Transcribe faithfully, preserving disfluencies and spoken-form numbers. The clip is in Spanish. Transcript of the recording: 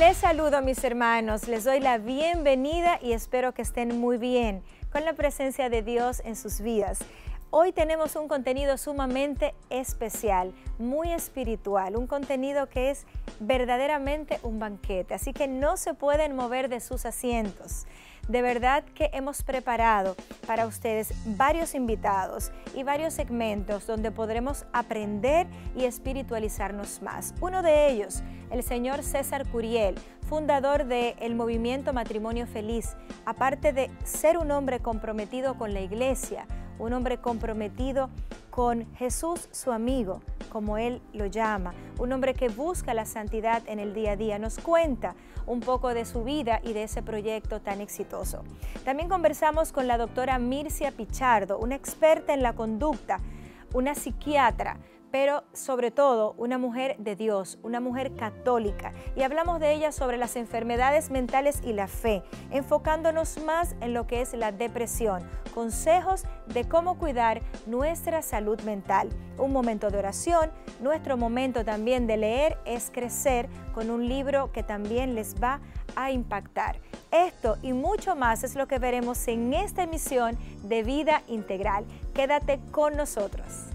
Les saludo, mis hermanos, les doy la bienvenida y espero que estén muy bien con la presencia de Dios en sus vidas. Hoy tenemos un contenido sumamente especial, muy espiritual, un contenido que es verdaderamente un banquete, así que no se pueden mover de sus asientos. De verdad que hemos preparado para ustedes varios invitados y varios segmentos donde podremos aprender y espiritualizarnos más. Uno de ellos, el señor César Curiel, fundador del movimiento Matrimonio Feliz, aparte de ser un hombre comprometido con la iglesia, un hombre comprometido con Jesús, su amigo, como él lo llama, un hombre que busca la santidad en el día a día. Nos cuenta un poco de su vida y de ese proyecto tan exitoso. También conversamos con la doctora Mircia Pichardo, una experta en la conducta, una psiquiatra, pero sobre todo una mujer de Dios, una mujer católica. Y hablamos de ella sobre las enfermedades mentales y la fe, enfocándonos más en lo que es la depresión, consejos de cómo cuidar nuestra salud mental. Un momento de oración, nuestro momento también de leer es crecer con un libro que también les va a impactar. Esto y mucho más es lo que veremos en esta emisión de Vida Integral. Quédate con nosotros.